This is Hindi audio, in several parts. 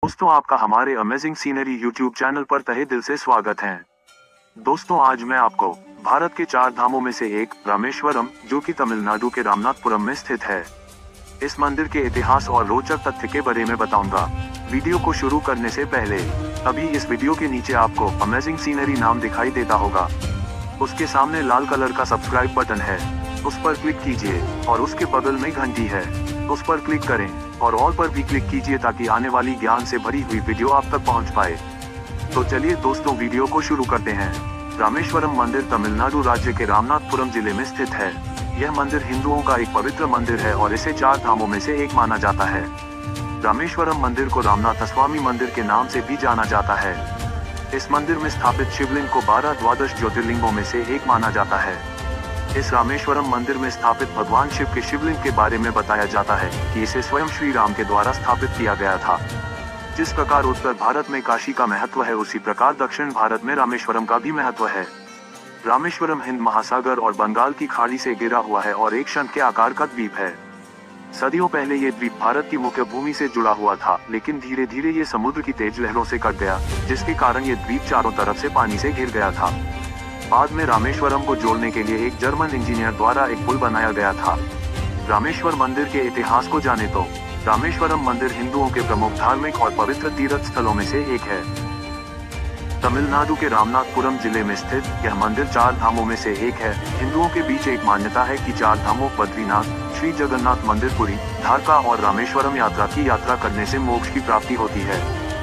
दोस्तों, आपका हमारे अमेजिंग सीनरी यूट्यूब चैनल पर तहे दिल से स्वागत है। दोस्तों, आज मैं आपको भारत के 4 धामों में से एक रामेश्वरम, जो कि तमिलनाडु के रामनाथपुरम में स्थित है, इस मंदिर के इतिहास और रोचक तथ्य के बारे में बताऊंगा। वीडियो को शुरू करने से पहले अभी इस वीडियो के नीचे आपको अमेजिंग सीनरी नाम दिखाई देता होगा। उसके सामने लाल कलर का सब्सक्राइब बटन है, उस पर क्लिक कीजिए और उसके बगल में घंटी है, उस पर क्लिक करें और ऑल पर भी क्लिक कीजिए ताकि आने वाली ज्ञान से भरी हुई वीडियो आप तक पहुंच पाए। तो चलिए दोस्तों, वीडियो को शुरू करते हैं। रामेश्वरम मंदिर तमिलनाडु राज्य के रामनाथपुरम जिले में स्थित है। यह मंदिर हिंदुओं का एक पवित्र मंदिर है और इसे 4 धामों में से एक माना जाता है। रामेश्वरम मंदिर को रामनाथस्वामी मंदिर के नाम से भी जाना जाता है। इस मंदिर में स्थापित शिवलिंग को 12 द्वादश ज्योतिर्लिंगों में से एक माना जाता है। इस रामेश्वरम मंदिर में स्थापित भगवान शिव के शिवलिंग के बारे में बताया जाता है कि इसे स्वयं श्री राम के द्वारा स्थापित किया गया था। जिस प्रकार उत्तर भारत में काशी का महत्व है, उसी प्रकार दक्षिण भारत में रामेश्वरम का भी महत्व है। रामेश्वरम हिंद महासागर और बंगाल की खाड़ी से घिरा हुआ है और एक शंख के आकार का द्वीप है। सदियों पहले ये द्वीप भारत की मुख्य भूमि से जुड़ा हुआ था, लेकिन धीरे धीरे ये समुद्र की तेज लहरों से कट गया, जिसके कारण ये द्वीप चारों तरफ से पानी से घिर गया था। बाद में रामेश्वरम को जोड़ने के लिए एक जर्मन इंजीनियर द्वारा एक पुल बनाया गया था। रामेश्वर मंदिर के इतिहास को जाने तो रामेश्वरम मंदिर हिंदुओं के प्रमुख धार्मिक और पवित्र तीर्थ स्थलों में से एक है। तमिलनाडु के रामनाथपुरम जिले में स्थित यह मंदिर 4 धामों में से एक है। हिंदुओं के बीच एक मान्यता है कि 4 धामों बद्रीनाथ, श्री जगन्नाथ मंदिर, पुरी, द्वारका और रामेश्वरम यात्रा करने से मोक्ष की प्राप्ति होती है।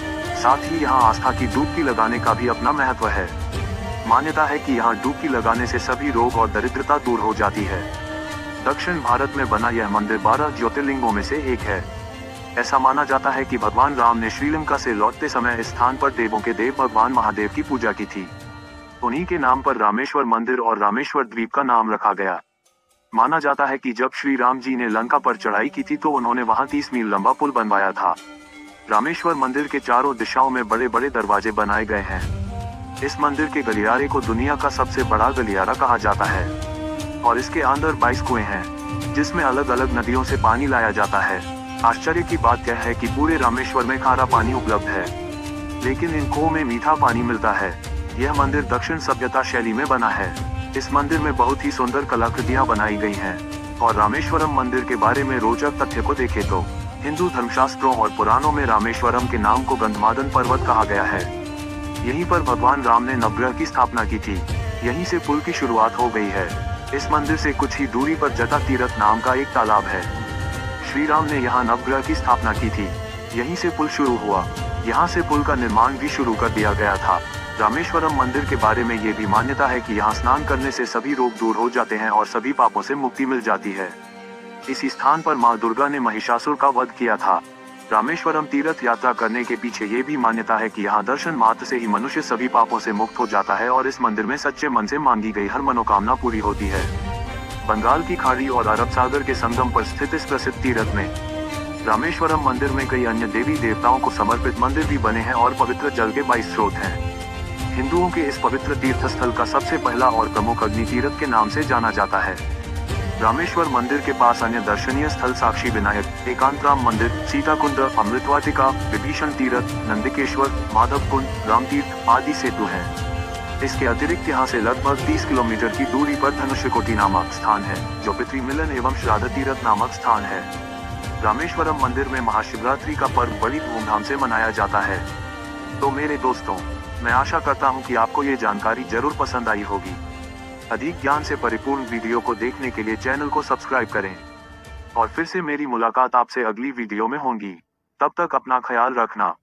साथ ही यहाँ आस्था की डुबकी लगाने का भी अपना महत्व है। मान्यता है कि यहाँ डुबकी लगाने से सभी रोग और दरिद्रता दूर हो जाती है। दक्षिण भारत में बना यह मंदिर 12 ज्योतिर्लिंगों में से एक है। ऐसा माना जाता है कि भगवान राम ने श्रीलंका से लौटते समय इस स्थान पर देवों के देव भगवान महादेव की पूजा की थी। उन्हीं के नाम पर रामेश्वर मंदिर और रामेश्वर द्वीप का नाम रखा गया। माना जाता है कि जब श्री राम जी ने लंका पर चढ़ाई की थी तो उन्होंने वहां 30 मील लंबा पुल बनवाया था। रामेश्वर मंदिर के चारों दिशाओं में बड़े बड़े दरवाजे बनाए गए हैं। इस मंदिर के गलियारे को दुनिया का सबसे बड़ा गलियारा कहा जाता है और इसके अंदर 22 कुएं हैं, जिसमें अलग अलग नदियों से पानी लाया जाता है। आश्चर्य की बात यह है कि पूरे रामेश्वर में खारा पानी उपलब्ध है, लेकिन इन कुओं में मीठा पानी मिलता है। यह मंदिर दक्षिण सभ्यता शैली में बना है। इस मंदिर में बहुत ही सुंदर कलाकृतियां बनाई गई हैं। और रामेश्वरम मंदिर के बारे में रोचक तथ्य को देखें तो हिंदू धर्मशास्त्रों और पुराणों में रामेश्वरम के नाम को गंधमादन पर्वत कहा गया है। यहीं पर भगवान राम ने नवग्रह की स्थापना की थी। यहीं से पुल की शुरुआत हो गई है। इस मंदिर से कुछ ही दूरी पर जटा तीर्थ नाम का एक तालाब है। श्री राम ने यहाँ नवग्रह की स्थापना की थी। यहीं से पुल शुरू हुआ। यहाँ से पुल का निर्माण भी शुरू कर दिया गया था। रामेश्वरम मंदिर के बारे में ये भी मान्यता है कि यहाँ स्नान करने से सभी रोग दूर हो जाते हैं और सभी पापों से मुक्ति मिल जाती है। इसी स्थान पर माँ दुर्गा ने महिषासुर का वध किया था। रामेश्वरम तीर्थ यात्रा करने के पीछे ये भी मान्यता है कि यहाँ दर्शन मात्र से ही मनुष्य सभी पापों से मुक्त हो जाता है और इस मंदिर में सच्चे मन से मांगी गई हर मनोकामना पूरी होती है। बंगाल की खाड़ी और अरब सागर के संगम पर स्थित इस प्रसिद्ध तीर्थ में रामेश्वरम मंदिर में कई अन्य देवी देवताओं को समर्पित मंदिर भी बने हैं और पवित्र जल के 22 स्रोत हैं। हिंदुओं के इस पवित्र तीर्थ स्थल का सबसे पहला और प्रमुख अग्नि तीर्थ के नाम से जाना जाता है। रामेश्वर मंदिर के पास अन्य दर्शनीय स्थल साक्षी विनायक, एकांतराम मंदिर, सीता कुंड, अमृतवाटिका, विभीषण तीर्थ, नंदिकेश्वर, माधव कुंड, राम तीर्थ आदि सेतु हैं। इसके अतिरिक्त यहाँ से लगभग 30 किलोमीटर की दूरी पर धनुष्यकोटि नामक स्थान है, जो पितृ मिलन एवं श्राद्ध तीर्थ नामक स्थान है। रामेश्वरम मंदिर में महाशिवरात्रि का पर्व बड़ी धूमधाम से मनाया जाता है। तो मेरे दोस्तों, मैं आशा करता हूँ कि आपको ये जानकारी जरूर पसंद आई होगी। अधिक ज्ञान से परिपूर्ण वीडियो को देखने के लिए चैनल को सब्सक्राइब करें और फिर से मेरी मुलाकात आपसे अगली वीडियो में होगी। तब तक अपना ख्याल रखना।